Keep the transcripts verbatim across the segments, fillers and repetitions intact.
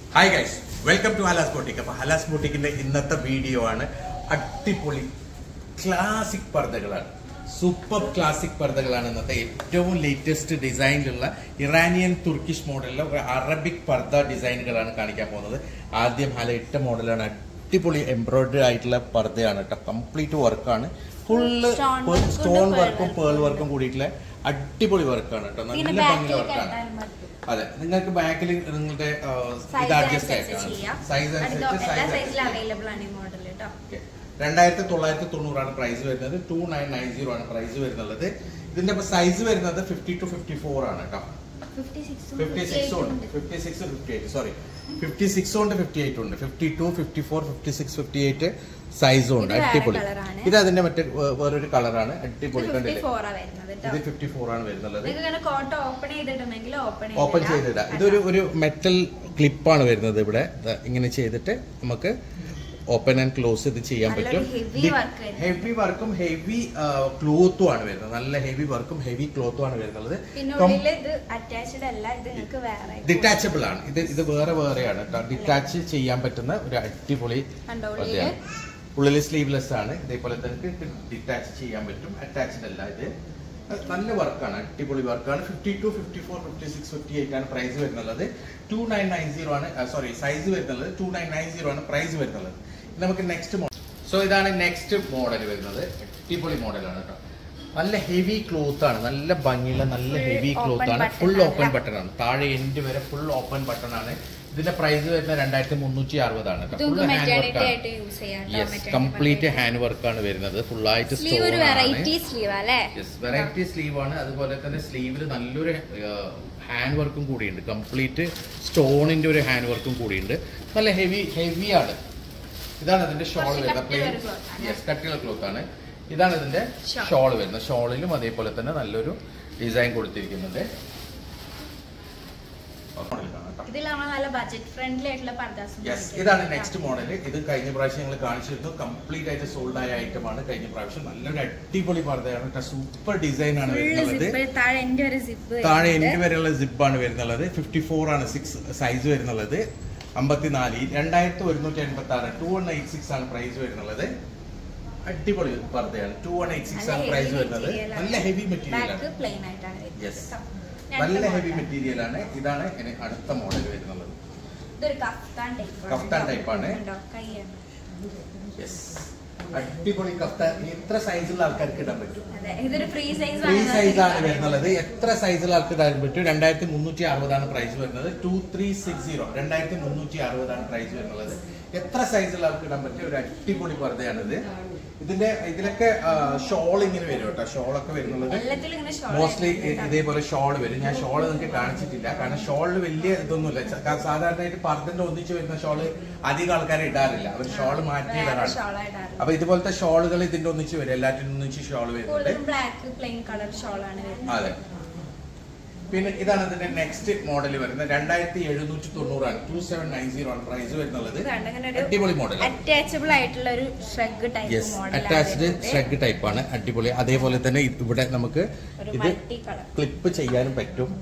Hi guys, welcome to Halas Boutique. അപ്പോൾ ഹലാസ് ബൂട്ടിക്കിന്റെ ഇന്നത്തെ video ആണ് അടിപൊളി ക്ലാസിക് പർദ്ദകളാണ്. സൂപ്പർ ക്ലാസിക് പർദ്ദകളാണ് ഇന്നത്തെ ഏറ്റവും ലേറ്റസ്റ്റ് ഡിസൈനിലുള്ള ഇറാനിയൻ തുർക്കിഷ് മോഡലിലെ ഒരു അറബിക് പർദ്ദ ഡിസൈനുകളാണ് കാണിക്കാൻ പോകുന്നത്. ആദ്യം ഹല ഇട്ട മോഡലാണ്. അടിപൊളി എംബ്രോയിഡറി ആയിട്ടുള്ള പർദ്ദയാണ് കേട്ടോ. കംപ്ലീറ്റ് വർക്കാണ്. ഫുള്ള് സ്റ്റോൺ വർക്കും പേൾ വർക്കും കൂടിയിട്ടുള്ള അടിപൊളി വർക്കാണ് കേട്ടോ. നല്ല ഭംഗിയുള്ള വർക്കാണ്. അതെ, നിങ്ങൾക്ക് ബാക്കിൽ നിങ്ങളുടെ ഇത് അഡ്ജസ്റ്റ് ആക്കാം. സൈസ് രണ്ടായിരത്തി തൊള്ളായിരത്തി തൊണ്ണൂറാണ് പ്രൈസ് വരുന്നത്. ടു നയൻ നയൻ സീറോ ആണ് പ്രൈസ് വരുന്നത്. ഇതിന്റെ സൈസ് വരുന്നത് ഫിഫ്റ്റി ടു ഫിഫ്റ്റി ഫോർ ആണ് കേട്ടോ. ഫിഫ്റ്റി സിക്സ് ഉണ്ട്, fifty six fifty eight sorry fifty six ഉണ്ട്, ഫിഫ്റ്റി എയ്റ്റ് ഉണ്ട്, fifty two fifty four fifty six fifty eight സൈസും ഉണ്ട്. അടിപൊളി. ഇത് അതിന്റെ മറ്റേ വേറൊരു കളറാണ്. അടിപൊളി കണ്ടില്ലേ? ഇത് ഫിഫ്റ്റി ഫോർ ആണ് വരുന്നത്. ഓപ്പൺ ചെയ്തിടാം. ഇതൊരു ഒരു മെറ്റൽ ക്ലിപ്പാണ് വരുന്നത്. ഇവിടെ ഇങ്ങനെ ചെയ്തിട്ട് നമുക്ക് ഓപ്പൺ ആൻഡ് ക്ലോസ് ഇത് ചെയ്യാൻ പറ്റും. ഹെവി വർക്കും ഹെവി ക്ലോത്തും ആണ് വരുന്നത്. നല്ല ഹെവി വർക്കും ഹെവി ക്ലോത്തും ആണ് വരുന്നത്. ഡിറ്റാച്ചബിൾ ആണ്. ഇത് ഇത് വേറെ വേറെയാണ് കേട്ടോ. ഡിറ്റാച്ച് ചെയ്യാൻ പറ്റുന്ന ഒരു അടിപൊളി പർദ്ദയാണ്. ഉള്ളിൽ സ്ലീവ്ലെസ് ആണ്. ഇതേപോലെ തന്നെ ഡിറ്റാച്ച് ചെയ്യാൻ പറ്റും. അറ്റാച്ച്ഡ് അല്ല. ഇത് നല്ല വർക്കാണ്. അടിപൊളി വർക്കാണ്. Fifty two fifty four fifty six fifty eight ആണ് പ്രൈസ് വരുന്നത്. ടു നയൻ നയൻ സീറോ ആണ് സോറി സൈസ് വരുന്നത്. ടു നയൻ നയൻ സീറോ ആണ് പ്രൈസ് വരുന്നത്. നമുക്ക് നെക്സ്റ്റ് മോഡൽ. സോ ഇതാണ് നെക്സ്റ്റ് മോഡൽ വരുന്നത്. അടിപൊളി മോഡലാണ് കേട്ടോ. നല്ല ഹെവി ക്ലോത്ത് ആണ്. നല്ല ഭംഗിയുള്ള നല്ല ഹെവി ക്ലോത്ത് ആണ്. ഫുൾ ഓപ്പൺ ബട്ടൺ ആണ്. താഴെ എൻഡ് വരെ ഫുൾ ഓപ്പൺ ബട്ടൺ ആണ്. ഇതിന്റെ പ്രൈസ് വരുന്നത് രണ്ടായിരത്തി മുന്നൂറ്റി അറുപതാണ് കേട്ടോ. ഫുൾ ഹാൻഡ് വർക്കാണ്. യെസ്, കംപ്ലീറ്റ് ഹാൻഡ് വർക്കാണ് വരുന്നത്. ഫുൾ ആയിട്ട് വെറൈറ്റി സ്ലീവ് ആണ്. അതുപോലെ തന്നെ സ്ലീവിൽ നല്ലൊരു ഹാൻഡ് വർക്കും കൂടിയുണ്ട്. കംപ്ലീറ്റ് സ്റ്റോണിന്റെ ഒരു ഹാൻഡ് വർക്കും കൂടിയുണ്ട്. നല്ല ഹെവി ഹെവി ആണ്. ഇതാണ് ഇതിന്റെ ഷോൾ വരുന്നത്. പ്ലെയിൻ യെസ് കട്ടിയുള്ള ക്ലോത്ത് ആണ്. ഇതാണ് ഇതിന്റെ ഷോൾ വരുന്നത്. ഷോളിലും അതേപോലെ തന്നെ നല്ലൊരു ഡിസൈൻ കൊടുത്തിരിക്കുന്നുണ്ട്. ഇതാണ് നെക്സ്റ്റ് മോഡൽ. ഇത് കഴിഞ്ഞ പ്രാവശ്യം ഞങ്ങൾ കാണിച്ചിരുന്നു. കംപ്ലീറ്റ് ആയിട്ട് സോൾഡ് ആയ ഐറ്റം ആണ് കഴിഞ്ഞ പ്രാവശ്യം. നല്ലൊരു അടിപൊളി പർദ്ദയാണ്. സൂപ്പർ ഡിസൈൻ ആണ് വരുന്നത്. താഴെ എൻഡ് വരെയുള്ള സിപ്പ് ആണ് വരുന്നത്. ഫിഫ്റ്റി ഫോർ ആണ് സിക്സ് സൈസ് വരുന്നത്. അമ്പത്തിനാല് രണ്ടായിരത്തി ഒരുന്നൂറ്റി എൺപത്തി ആറ് ടു വൺ എയ്റ്റ് സിക്സ് ആണ് പ്രൈസ് വരുന്നത്. അടിപൊളി പർദ്ദയാണ്. ടു വൺ എയ്റ്റ് സിക്സ് ആണ് പ്രൈസ് വരുന്നത്. നല്ല ഹെവി മെറ്റീരിയൽ ആണ്. യെസ്, നല്ല ഹെവി മെറ്റീരിയൽ ആണ്. ഇതാണ് അടുത്ത മോഡൽ വരുന്നത്. കഫ്താൻ ടൈപ്പ് ആണ്. യെസ്, അടിപൊളി കഫ്താൻ. എത്ര സൈസുള്ള ആൾക്കാർക്ക് ഇടാൻ പറ്റും. ഫ്രീ സൈസ് ആണ് വരുന്നത്. എത്ര സൈസുള്ള ആൾക്ക് ഇടാൻ പറ്റും. രണ്ടായിരത്തി മുന്നൂറ്റി അറുപതാണ് പ്രൈസ് വരുന്നത്. ടു ത്രീ സിക്സ് സീറോ രണ്ടായിരത്തി മുന്നൂറ്റി അറുപതാണ് പ്രൈസ് വരുന്നത്. എത്ര സൈസുള്ള ആൾക്ക് ഇടാൻ പറ്റിയ ഒരു അടിപൊളി പർദ്ദയാണിത്. ഇതിന്റെ ഇതിലൊക്കെ ഷോൾ ഇങ്ങനെ വരും കേട്ടോ. ഷോളൊക്കെ വരുന്നത് മോസ്റ്റ്ലി ഇതേപോലെ ഷോൾ വരും. ഞാൻ ഷോൾ നിങ്ങൾക്ക് കാണിച്ചിട്ടില്ല, കാരണം ഷോളിൽ വലിയ ഇതൊന്നുമില്ല. സാധാരണയായിട്ട് പർദ്ദന്റെ ഒന്നിച്ച് വരുന്ന ഷോള് അധികം ആൾക്കാരെ ഇടാറില്ല. അവർ ഷോള് മാറ്റിയിടാറാണ്. അപ്പൊ ഇതുപോലത്തെ ഷോളുകൾ ഇതിന്റെ ഒന്നിച്ച് വരും. എല്ലാറ്റിനും ഒന്നിച്ച് ഷോൾ വരുന്നുണ്ട്. അതെ. പിന്നെ ഇതാണ് ഇതിന്റെ നെക്സ്റ്റ് മോഡൽ വരുന്നത്. രണ്ടായിരത്തി എഴുന്നൂറ്റി തൊണ്ണൂറാണ്. ടു സെവൻ നയൻ സീറോ ആണ് പ്രൈസ് വരുന്നത്. അടിപൊളി മോഡൽ. അറ്റാച്ചബിൾ ആയിട്ടുള്ള ഒരു shrug type. Yes, attached shrug type ആണ്. അടിപൊളി. അതേപോലെ തന്നെ ഇവിടെ നമുക്ക് ഇത് ക്ലിപ്പ് ചെയ്യാനും പറ്റും.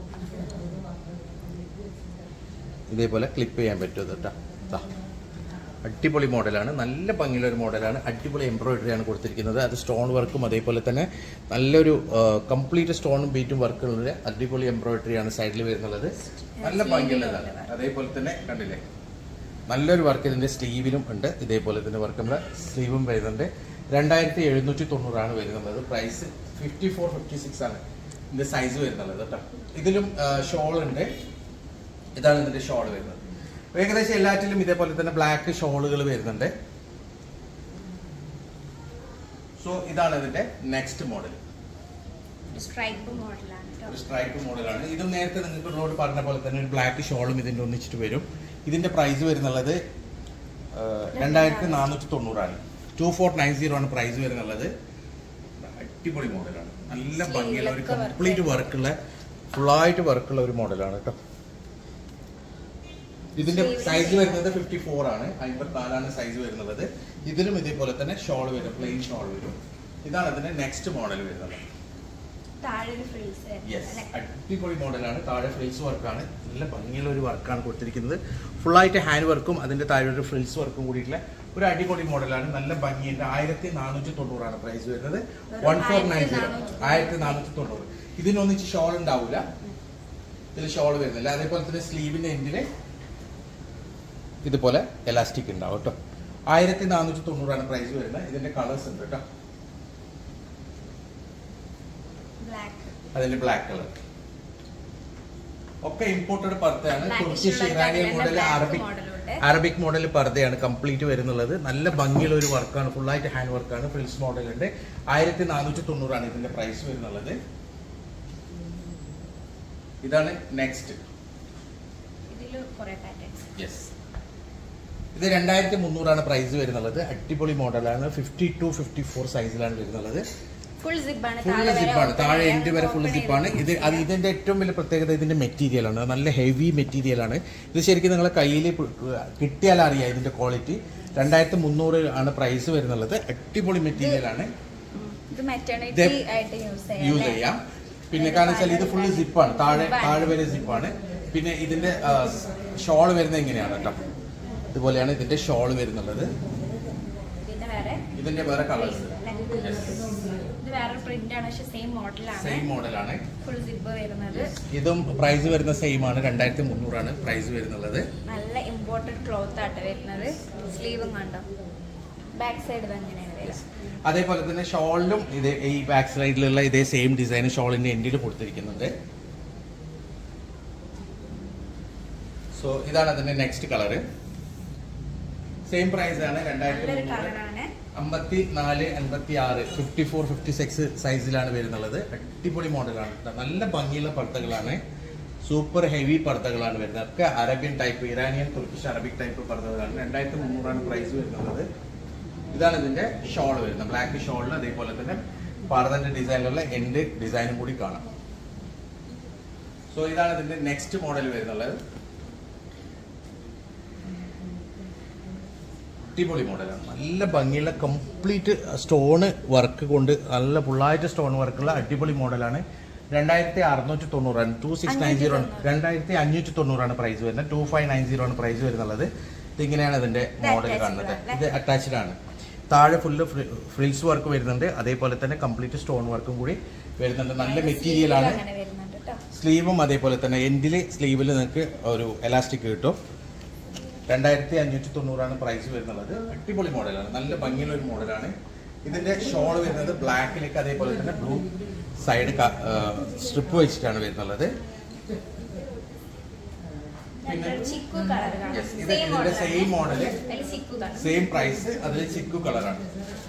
ഇതേപോലെ ക്ലിപ്പ് ചെയ്യാൻ പറ്റും കേട്ടോ. അടിപൊളി മോഡലാണ്. നല്ല ഭംഗിയുള്ള ഒരു മോഡലാണ്. അടിപൊളി എംബ്രോയിഡറി ആണ് കൊടുത്തിരിക്കുന്നത്. അത് സ്റ്റോൺ വർക്കും അതേപോലെ തന്നെ നല്ലൊരു കംപ്ലീറ്റ് സ്റ്റോണും ബീറ്റും വർക്കുള്ള അടിപൊളി എംബ്രോയിഡറി ആണ് സൈഡിൽ വരുന്നത്. നല്ല ഭംഗിയുള്ളതാണ്. അതേപോലെ തന്നെ കണ്ടില്ലേ, നല്ലൊരു വർക്ക് ഇതിന്റെ സ്ലീവിലും ഉണ്ട്. ഇതേപോലെ തന്നെ വർക്ക് നമ്മുടെ സ്ലീവും വരുന്നുണ്ട്. രണ്ടായിരത്തി എഴുന്നൂറ്റി തൊണ്ണൂറാണ് വരുന്നത്. Price fifty four fifty six ആണ് ഇതിന്റെ സൈസ് വരുന്നത് കേട്ടോ. ഇതിലും ഷോൾ ഉണ്ട്. ഇതാണ് ഇതിന്റെ ഷോൾ വരുന്നത്. ഏകദേശം എല്ലാറ്റിലും ഇതേപോലെ തന്നെ ബ്ലാക്ക് ഷോളുകൾ വരുന്നുണ്ട്. സോ ഇതാണ് ഇതിന്റെ നെക്സ്റ്റ് മോഡൽ. സ്ട്രൈപ്പ് മോഡലാണ്. ഇതും നേരത്തെ നിങ്ങൾക്ക് റോഡ് പറഞ്ഞ പോലെ തന്നെ ഒരു ബ്ലാക്ക് ഷോളും ഇതിന്റെ ഒന്നിച്ചിട്ട് വരും. ഇതിന്റെ പ്രൈസ് വരുന്നുള്ളത് രണ്ടായിരത്തി നാനൂറ്റി തൊണ്ണൂറാണ്. ടു ഫോർ നയൻ സീറോ ആണ് പ്രൈസ് വരുന്നുള്ളത്. അടിപൊളി മോഡലാണ്. നല്ല ഭംഗിയുള്ള ഒരു കംപ്ലീറ്റ് വർക്കുള്ള ഫുള്ളായിട്ട് വർക്കുള്ള ഒരു മോഡലാണ് കേട്ടോ. ഇതിന്റെ സൈസ് വരുന്നത് ഫിഫ്റ്റി ഫോർ ആണ്. അമ്പത്തിനാലാണ് സൈസ് വരുന്നത്. ഇതിലും ഇതേപോലെ തന്നെ ഷോൾ വരും. പ്ലെയിൻ ഷോൾ വരും. ഇതാണ് ഇതിന്റെ നെക്സ്റ്റ് മോഡൽ വരുന്നത്. അടിപൊളി മോഡലാണ്. താഴെ ഫ്രിൽസ് വർക്കാണ്, നല്ല ഭംഗിയുള്ള ഒരു വർക്കാണ് കൊടുത്തിരിക്കുന്നത്. ഫുള്ളായിട്ട് ഹാൻഡ് വർക്കും അതിന്റെ താഴെ ഒരു ഫ്രിൽസ് വർക്കും കൂടിയിട്ടുള്ള ഒരു അടിപൊളി മോഡലാണ്. നല്ല ഭംഗിയുണ്ട്. ആയിരത്തി നാനൂറ്റി തൊണ്ണൂറാണ് പ്രൈസ് വരുന്നത്. വൺ ഫോർ നയൻ സീറോ ആയിരത്തി നാനൂറ്റി തൊണ്ണൂറ്. ഇതിനൊന്നിച്ച് ഷോൾ ഉണ്ടാവില്ല, ഇതിൽ ഷോൾ വരുന്നില്ല. അതേപോലെ തന്നെ സ്ലീവിന്റെ എൻഡില് ഇതുപോലെ എലാസ്റ്റിക് ഉണ്ടാവും കേട്ടോ. ആയിരത്തി നാനൂറ്റി തൊണ്ണൂറാണ് പ്രൈസ് വരുന്നത്. ഇതിന്റെ കളേഴ്സ് ഉണ്ട് കേട്ടോ. അതിന്റെ ബ്ലാക്ക് കളർ ഒക്കെ ഇമ്പോർട്ടഡ് പർദ്ദയാണ്. Turkish Iranian model Arabic Arabic model പർദ്ദയാണ് കംപ്ലീറ്റ് വരുന്നുള്ളത്. നല്ല ഭംഗിയുള്ള ഒരു വർക്കാണ്, ഫുള്ളായിട്ട് ഹാൻഡ് വർക്കാണ്. ഫ്രിൽസ് മോഡൽ ഉണ്ട്. ആയിരത്തി നാനൂറ്റി തൊണ്ണൂറാണ് ഇതിന്റെ പ്രൈസ് വരുന്നുള്ളത്. ഇതാണ് നെക്സ്റ്റ്. യെസ്, ഇത് രണ്ടായിരത്തി മുന്നൂറാണ് പ്രൈസ് വരുന്നുള്ളത്. അടിപൊളി മോഡലാണ്. ഫിഫ്റ്റി ടു ഫിഫ്റ്റി ഫോർ സൈസിലാണ് വരുന്നുള്ളത്. ഫുൾ സിപ്പാണ്, താഴെ എൻഡ് വരെ ഫുൾ സിപ്പാണ്. ഇത് അത് ഇതിന്റെ ഏറ്റവും വലിയ പ്രത്യേകത ഇതിന്റെ മെറ്റീരിയൽ ആണ്. നല്ല ഹെവി മെറ്റീരിയൽ ആണ്. ഇത് ശരിക്കും നിങ്ങളെ കയ്യിൽ കിട്ടിയാൽ അറിയാം ഇതിന്റെ ക്വാളിറ്റി. രണ്ടായിരത്തി മുന്നൂറ് ആണ് പ്രൈസ് വരുന്നുള്ളത്. അടിപൊളി മെറ്റീരിയൽ ആണ്, യൂസ് ചെയ്യാം. പിന്നെ കാരണം വെച്ചാൽ ഇത് ഫുള്ള് സിപ്പാണ്, താഴെ താഴെ വരെ സിപ്പാണ്. പിന്നെ ഇതിന്റെ ഷോൾ വരുന്നത് എങ്ങനെയാണ് കേട്ടോ, ഇതുപോലെയാണ് ഇതിന്റെ ഷോൾ വരുന്നുള്ളത്. ഇതിന്റെ വേറെ കളേഴ്സ്, സെയിം മോഡലാണ്. ഇതും പ്രൈസ് വരുന്ന സെയിം ആണ്. രണ്ടായിരത്തി മുന്നൂറാണ് പ്രൈസ് വരുന്നുള്ളത്. നല്ല ഇമ്പോർട്ടന്റ് ക്ലോത്ത് ആയിട്ട് വരുന്നത്. സ്ലീവും കണ്ടോ, ബാക്ക് സൈഡ് തന്നെയാണ്. അതേപോലെ തന്നെ ഷോളിലും ഇത് ഈ ബാക്ക് സൈഡിലുള്ള ഇതേ സെയിം ഡിസൈൻ ഷോളിന്റെ എൻഡിൽ കൊടുത്തിരിക്കുന്നുണ്ട്. സോ ഇതാണ് അതിന്റെ നെക്സ്റ്റ് കളറ്. സെയിം പ്രൈസ് ആണ്. രണ്ടായിരത്തി അമ്പത്തി നാല് അൻപത്തി ആറ് ഫിഫ്റ്റി ഫോർ ഫിഫ്റ്റി സിക്സ് സൈസിലാണ് വരുന്നുള്ളത്. അടിപൊളി മോഡലാണ്. നല്ല ഭംഗിയുള്ള പർദ്ദകളാണ്. സൂപ്പർ ഹെവി പർദ്ദകളാണ് വരുന്നത്. ഒക്കെ Arabian type, Iranian, Turkish, Arabic type പർദ്ദകളാണ്. രണ്ടായിരത്തി മുന്നൂറാണ് പ്രൈസ് വരുന്നത്. ഇതാണ് ഇതിന്റെ ഷോൾ വരുന്നത്. ബ്ലാക്ക് ഷോളിൽ അതേപോലെ തന്നെ പർദ്ദന്റെ ഡിസൈനിലുള്ള എൻഡ് ഡിസൈനും കൂടി കാണാം. സോ ഇതാണ് ഇതിന്റെ നെക്സ്റ്റ് മോഡൽ വരുന്നുള്ളത്. അടിപൊളി മോഡലാണ്. നല്ല ഭംഗിയുള്ള കംപ്ലീറ്റ് സ്റ്റോൺ വർക്ക് കൊണ്ട് നല്ല ഫുള്ളായിട്ട് സ്റ്റോൺ വർക്കുള്ള അടിപൊളി മോഡലാണ്. രണ്ടായിരത്തി അറുന്നൂറ്റി തൊണ്ണൂറാണ് ടു സിക്സ് നയൻ സീറോ രണ്ടായിരത്തി അഞ്ഞൂറ്റി തൊണ്ണൂറാണ് പ്രൈസ് വരുന്നത്. ടു ഫൈവ് നയൻ സീറോ ആണ് പ്രൈസ് വരുന്നുള്ളത്. ഇതിങ്ങനെയാണ് ഇതിന്റെ മോഡൽ കാണുന്നത്. ഇത് അറ്റാച്ച്ഡ് ആണ്. താഴെ ഫുള്ള് ഫ്രിൽസ് വർക്ക് വരുന്നുണ്ട്. അതേപോലെ തന്നെ കംപ്ലീറ്റ് സ്റ്റോൺ വർക്കും കൂടി വരുന്നുണ്ട്. നല്ല മെറ്റീരിയൽ ആണ്. സ്ലീവും അതേപോലെ തന്നെ എൻഡില് സ്ലീവിൽ നിങ്ങൾക്ക് ഒരു എലാസ്റ്റിക് കിട്ടും. രണ്ടായിരത്തി അഞ്ഞൂറ്റി തൊണ്ണൂറാണ് പ്രൈസ് വരുന്നുള്ളത്. അടിപൊളി മോഡലാണ്. നല്ല ഭംഗിയുള്ള ഒരു മോഡലാണ്. ഇതിന്റെ ഷോൾ വരുന്നത് ബ്ലാക്കിലേക്ക് അതേപോലെ തന്നെ ബ്ലൂ സൈഡ് സ്ട്രിപ്പ് വെച്ചിട്ടാണ് വരുന്നുള്ളത്. പിന്നെ ഇത് ഇതിന്റെ സെയിം മോഡല്, സെയിം പ്രൈസ്, അതിൽ ചിക്കു കളറാണ്.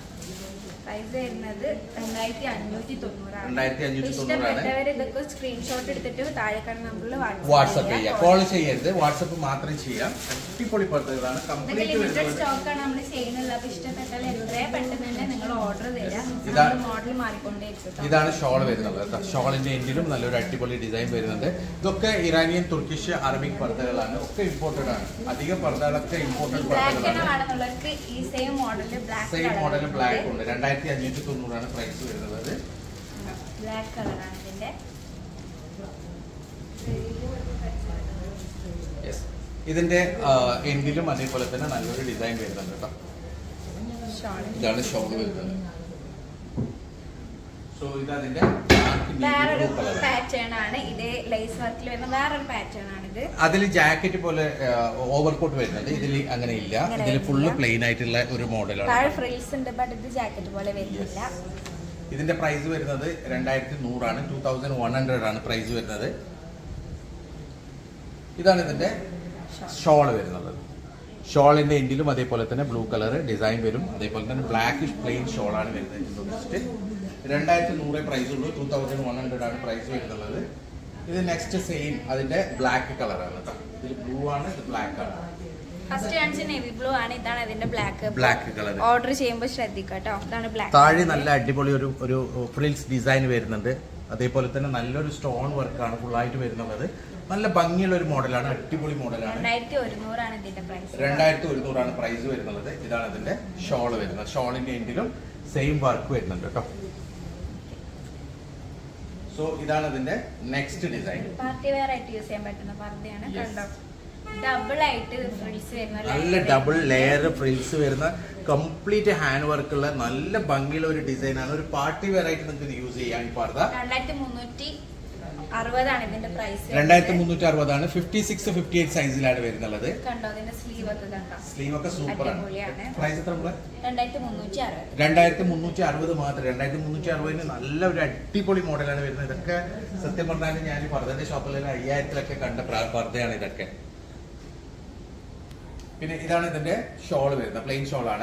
രണ്ടായിരത്തി അഞ്ഞൂറ്റി തൊണ്ണൂറാണ്. ഇതൊക്കെ സ്ക്രീൻഷോട്ട് എടുത്തിട്ട് താഴെ കാണുന്ന നമ്പറിൽ വാട്സ്ആപ്പ് ചെയ്യാം. കോൾ ചെയ്യരുത്, വാട്സ്ആപ്പ് മാത്രം ചെയ്യാം. അടിപൊളി പർദ്ദകളാണ്. ലിമിറ്റഡ് സ്റ്റോക്കാണ് നമ്മൾ ചെയ്യുന്നത്. അപ്പൊ ഇഷ്ടപ്പെട്ടാൽ എത്രയും പെട്ടെന്ന് തന്നെ നിങ്ങൾ ഓർഡർ തരാം. മോഡൽ മാറിക്കൊണ്ടേയിരിക്കും. ഇതാണ് ഷോൾ വരുന്നത്. ഷോളിന്റെ എൻഡിലും നല്ലൊരു അടിപൊളി ഡിസൈൻ വരുന്നുണ്ട്. ഇതൊക്കെ ഇറാനിയൻ, തുർക്കിഷ്, അറബിക് പർദ്ദകളാണ്. ഒക്കെ ഇമ്പോർട്ടഡ് ആണ്. അധികം പർദ്ദകളൊക്കെ ഇമ്പോർട്ടഡ് പർദ്ദകളാണ്. സെയിം മോഡൽ ബ്ലാക്ക് ഉണ്ട്. രണ്ടായിരത്തി അഞ്ഞൂറ്റി തൊണ്ണൂറാണ് പ്രൈസ് വരുന്നത്. ബ്ലാക്ക് കളറാണ് ഇതിന്റെ. ഇതിന്റെ എൻഡിലും അതേപോലെ തന്നെ നല്ലൊരു ഡിസൈൻ വരുന്നുണ്ട് കേട്ടോ. ഇതാണ് ഷോൾ വരുന്നത്. സോ ഇതതിന്റെ വേറൊരു പാറ്റേൺ ആണ്. ഇതേ ലേസ് വർക്കിൽ വരുന്ന വേറൊരു പാറ്റേൺ ആണ് ഇത്. അതിൽ ജാക്കറ്റ് പോലെ ഓവർകോട്ട് വരുന്നുണ്ട്. ഇതിൽ അങ്ങനെ ഇല്ല. ഇതിൽ ഫുള്ള് പ്ലെയിൻ ആയിട്ടുള്ള ഒരു മോഡലാണ്. താഴെ ഫ്രിൽസ് ഉണ്ട്, ബട്ട് ഇത് ജാക്കറ്റ് പോലെ വരുന്നില്ല. ഇതിന്റെ പ്രൈസ് വരുന്നത് രണ്ടായിരത്തി നൂറാണ്. ടൂ തൗസൻഡ് വൺ ഹൺഡ്രഡ് ആണ് പ്രൈസ് വരുന്നത്. ഇതാണ് ഇതിന്റെ ഷോൾ വരുന്നത്. ഷോളിന്റെ എൻഡിലും അതേപോലെ തന്നെ ബ്ലൂ കളർ ഡിസൈൻ വരും. അതേപോലെ തന്നെ ബ്ലാക്ക് പ്ലെയിൻ ഷോളാണ് വരുന്നത്. രണ്ടായിരത്തി നൂറ് പ്രൈസ് ഉള്ളൂ. ടൂ തൗസൻഡ് വൺ ഹൺഡ്രഡ് ആണ് പ്രൈസ് വരുന്നത്. ഇത് നെക്സ്റ്റ് സെയിം അതിന്റെ ബ്ലാക്ക് കളറാണ് കേട്ടോ. ഇതിൽ ബ്ലൂ ആണ്, ഇത് ബ്ലാക്ക് ആണ്. ഫസ്റ്റ് കാണിച്ച നേവി ബ്ലൂ ആണ്. ഇതാണ് ഇതിന്റെ ബ്ലാക്ക് ബ്ലാക്ക് കളർ. ഓർഡർ ചെയ്യുമ്പോൾ ശ്രദ്ധിക്കുക കേട്ടോ. ഇതാണ് ബ്ലാക്ക്. താഴെ നല്ല അടിപൊളി ഒരു ഒരു ഫ്രിൽസ് ഡിസൈൻ വരുന്നുണ്ട്. അതേപോലെ തന്നെ നല്ലൊരു സ്റ്റോൺ വർക്കാണ് ഫുള്ളായിട്ട് വരുന്നത്. നല്ല ഭംഗിയുള്ള ഒരു മോഡലാണ്. അടിപൊളി മോഡലാണ്. രണ്ടായിരത്തി ഒരുന്നൂറാണ് ഇതിന്റെ പ്രൈസ്. രണ്ടായിരത്തി ഒരുന്നൂറാണ് പ്രൈസ് വരുന്നത്. ഇതാണ് ഇതിന്റെ ഷോൾ വരുന്നത്. ഷോളിന്റെ എൻഡിലും സെയിം വർക്ക് വരുന്നുണ്ട് കേട്ടോ. സോ ഇതാണ് ഇതിന്റെ നെക്സ്റ്റ് ഡിസൈൻ. പാർട്ടി വെയർ ആയിട്ട് യൂസ് ചെയ്യാൻ പറ്റുന്ന പർദ്ദയാണ്. കണ്ടോ, ഡബിൾ ആയിട്ട് ഫ്രിൽസ് വരുന്ന, നല്ല ഡബിൾ ലെയർ ഫ്രിൽസ് വരുന്ന കംപ്ലീറ്റ് ഹാൻഡ് വർക്ക് ഉള്ള നല്ല ഭംഗിയുള്ള ഒരു ഡിസൈൻ ആണ്. ഒരു പാർട്ടി വെയർ ആയിട്ട് നിങ്ങൾക്ക് യൂസ് ചെയ്യാൻ ഈ പർദ്ദ. രണ്ടായിരത്തി മുന്നൂറ്റി അറുപതാണ് ഇതിന്റെ പ്രൈസ്. രണ്ടായിരത്തി മുന്നൂറ്റി അറുപതാണ്. ഫിഫ്റ്റി സിക്സ് ഫിഫ്റ്റി എയ്റ്റ് സൈസിലാണ് വരുന്നത്. കണ്ടോ, അതിന്റെ സ്ലീവ് ഒക്കെ കണ്ടോ, സ്ലീവ് ഒക്കെ സൂപ്പർ ആണ്. പ്രൈസ് എത്ര? രണ്ടായിരത്തി മുന്നൂറ്റി അറുപത്. രണ്ടായിരത്തി മുന്നൂറ്റി അറുപത് മാത്രം. രണ്ടായിരത്തി മുന്നൂറ്റി അറുപതിന് നല്ല ഒരു അടിപൊളി മോഡലാണ് വരുന്നത്. ഇതൊക്കെ സത്യം പറഞ്ഞാൽ ഞാൻ പർദ്ദന്റെ ഷോപ്പിൽ അയ്യായിരത്തിലൊക്കെ കണ്ട പർദ്ദയാണ് ഇതൊക്കെ. പിന്നെ ഇതാണ് ഇതിന്റെ ഷോൾ വരുന്നത്. പ്ലെയിൻ ഷോൾ ആണ്.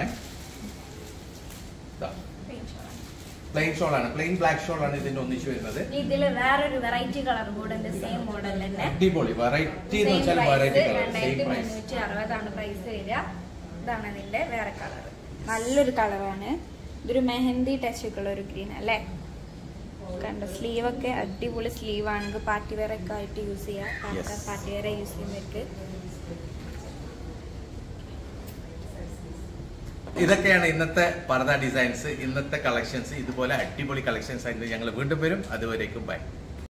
പ്ലെയിൻ ഷോൾ ആണ്. പ്ലെയിൻ ബ്ലാക്ക് ഷോൾ ആണ് ഇതിന്റെ ഒന്നിച്ച് വരുന്നത്. ഇതില് വേറൊരു വെറൈറ്റി കളർ കൂടെ സെയിം മോഡൽ തന്നെ. അടിപൊളി വെറൈറ്റി എന്ന് വെച്ചാൽ വെറൈറ്റി കളർ. രണ്ടായിരത്തി മുന്നൂറ്റി അറുപതാണ് പ്രൈസ് വരിക. ഇതാണ് ഇതിന്റെ വേറെ കളർ. നല്ലൊരു കളറാണ്. ഇതൊരു മെഹന്തി ടച്ച് ഒക്കെ ഉള്ള ഒരു ഗ്രീൻ അല്ലേ. കണ്ടോ, സ്ലീവ് ഒക്കെ അടിപൊളി സ്ലീവ് ആണ്. പാർട്ടി വെയർ ഒക്കെ ആയിട്ട് യൂസ് ചെയ്യാം. പാർട്ടി വെയർ യൂസ് ചെയ്യുന്നവർക്ക് ഇതൊക്കെയാണ് ഇന്നത്തെ പർദ്ദ ഡിസൈൻസ്, ഇന്നത്തെ കളക്ഷൻസ്. ഇതുപോലെ അടിപൊളി കളക്ഷൻസ് ആയിട്ട് ഞങ്ങൾ വീണ്ടും വരും. അതുവരേക്കും ബൈ.